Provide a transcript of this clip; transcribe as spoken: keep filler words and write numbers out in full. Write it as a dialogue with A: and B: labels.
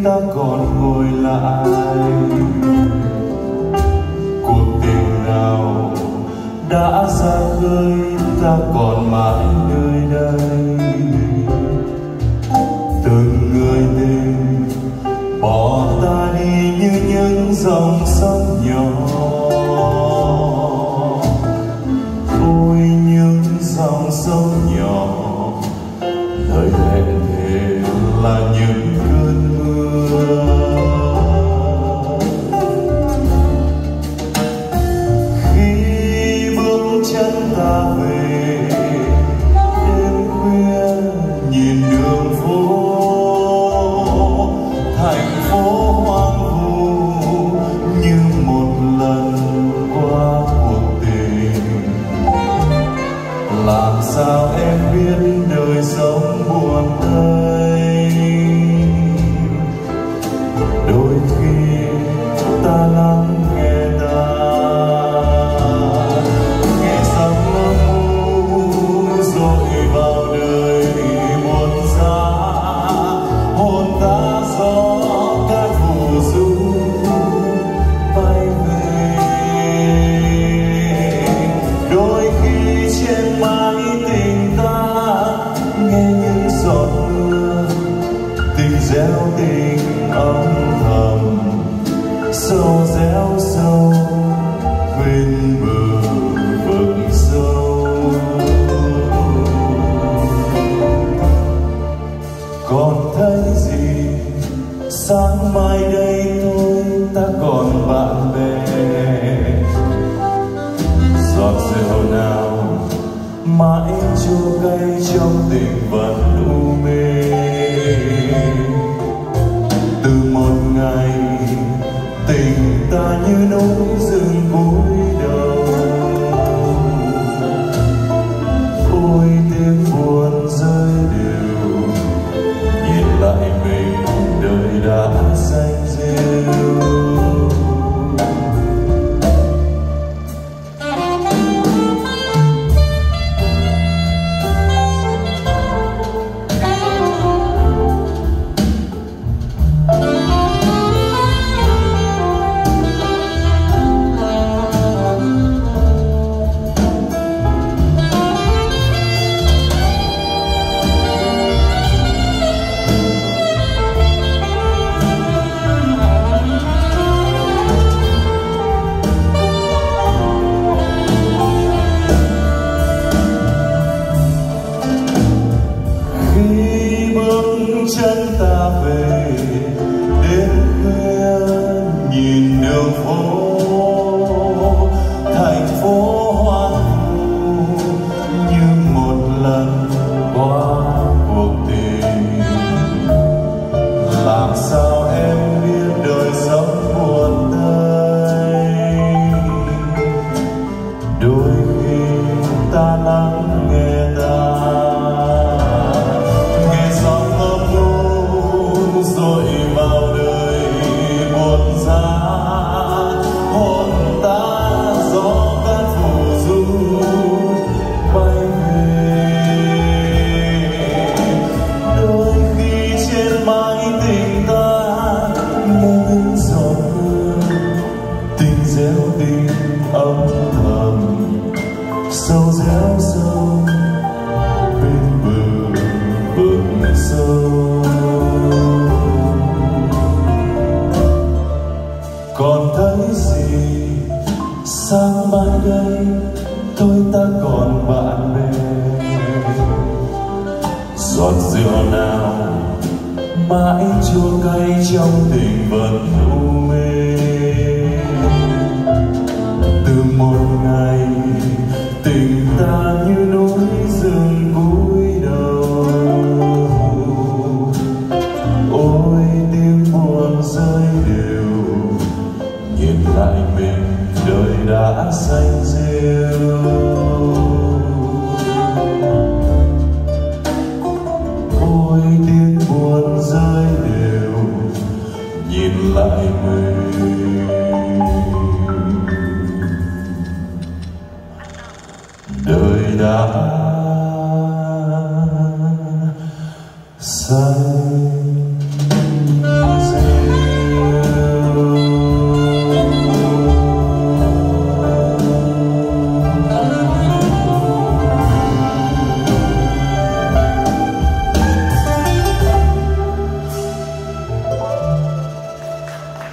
A: ta còn ngồi lại. Cuộc tình nào đã ra khơi ta còn mãi nơi đây. Từng người tình bỏ ta đi như những dòng sông nhỏ. Ôi những dòng sông nhỏ, lời hẹn thề là những cơn mưa. Khi bước chân ta về đêm khuya nhìn đường phố, thành phố hoang vu như một lần qua cuộc tình. Làm sao em biết đời sống buồn tênh? Đôi khi ta lắng nghe ta nghe dòng âm u rồi vào đời buồn giá. Hồn ta gió cát phù du bay về. Đôi khi trên mái tình ta nghe những giọt mưa, tình gieo tình âm thầm sâu réo sâu bên bờ vực sâu. Còn thấy gì sáng mai đây thôi ta còn bạn bè. Giọt rượu nào mãi chua cay trong tình vẫn u mê. Từ một ngày tình ta như núi rừng cúi đầu. Ôi tiếng buồn rơi đều, nhìn lại mình đời đã xanh rêu. Chân ta về đêm khuya nhìn đường phố, thành phố hoang vu như một lần qua cuộc tình. Làm sao em biết đời sống buồn tênh? Đôi khi ta lắng nghe ta rồi vào đời buồn giá. Hồn ta gió cát phù du bay về. Đôi khi trên mái tình ta nghe những giọt mưa, tình gieo tình âm thầm sâu réo sâu bên bờ vực sâu. Còn thấy gì sáng mai đây tôi ta còn bạn bè. Giọt rượu nào mãi chua cay trong tình vẫn u mê. Từ một ngày tình ta như núi rừng cúi đầu. Ôi tiếng buồn rơi đều, nhìn lại mình đời đã xanh rêu. Ôi tiếng buồn rơi đều, nhìn lại mình đời đã